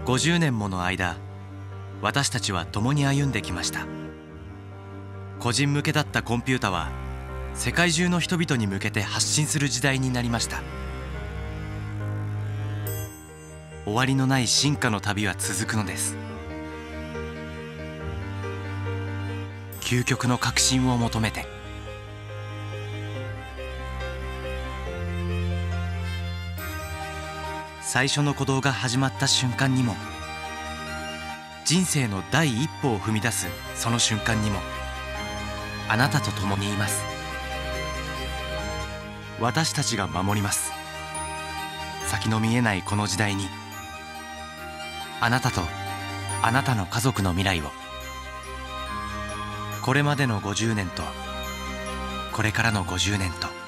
50年もの間、私たちは共に歩んできました。個人向けだったコンピュータは世界中の人々に向けて発信する時代になりました。終わりのない進化の旅は続くのです。究極の革新を求めて。最初の鼓動が始まった瞬間にも、人生の第一歩を踏み出すその瞬間にも、あなたと共にいます。私たちが守ります。先の見えないこの時代に、あなたとあなたの家族の未来を。これまでの50年とこれからの50年と。